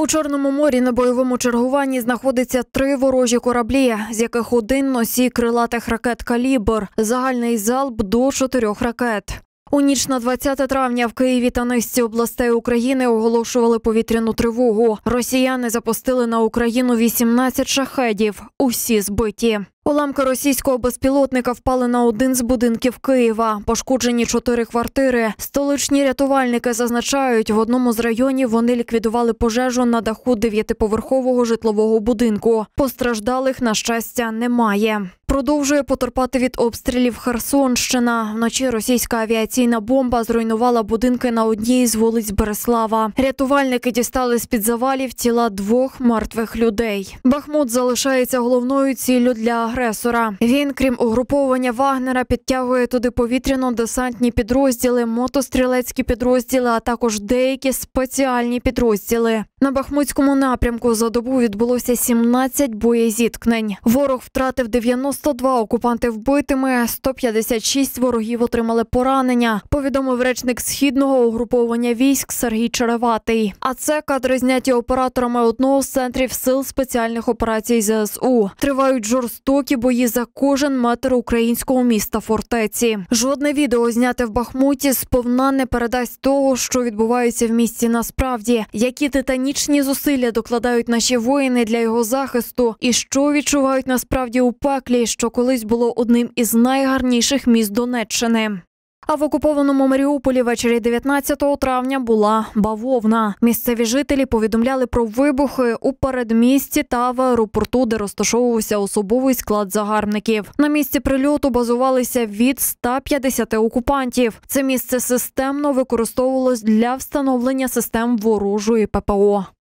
У Чорному морі на бойовому чергуванні знаходиться 3 ворожі кораблі, з яких один носій крилатих ракет «Калібр», загальний залп до 4 ракет. У ніч на 20 травня в Києві та низці областей України оголошували повітряну тривогу. Росіяни запустили на Україну 18 шахедів, усі збиті. Уламки російського безпілотника впали на один з будинків Києва. Пошкоджені 4 квартири. Столичні рятувальники зазначають, в одному з районів вони ліквідували пожежу на даху 9-поверхового житлового будинку. Постраждалих, на щастя, немає. Продовжує потерпати від обстрілів Херсонщина. Вночі російська авіаційна бомба зруйнувала будинки на одній з вулиць Береслава. Рятувальники дістали з-під завалів тіла 2 мертвих людей. Бахмут залишається головною ціллю для агресора. Він, крім угруповання Вагнера, підтягує туди повітряно-десантні підрозділи, мотострілецькі підрозділи, а також деякі спеціальні підрозділи. На Бахмутському напрямку за добу відбулося 17 боєзіткнень. Ворог втратив 92 окупанти вбитими, 156 ворогів отримали поранення, повідомив речник Східного угруповання військ Сергій Череватий. А це кадри зняті операторами одного з центрів сил спеціальних операцій ЗСУ. Тривають жорстокі бої за кожен метр українського міста-фортеці. Жодне відео, зняте в Бахмуті, сповна не передасть того, що відбувається в місті насправді, які титанічні зусилля докладають наші воїни для його захисту і що відчувають насправді у пеклі, що колись було одним із найгарніших міст Донеччини. А в окупованому Маріуполі ввечері 19 травня була бавовна. Місцеві жителі повідомляли про вибухи у передмісті та в аеропорту, де розташовувався особовий склад загарбників. На місці прильоту базувалися від 150 окупантів. Це місце системно використовувалось для встановлення систем ворожої ППО.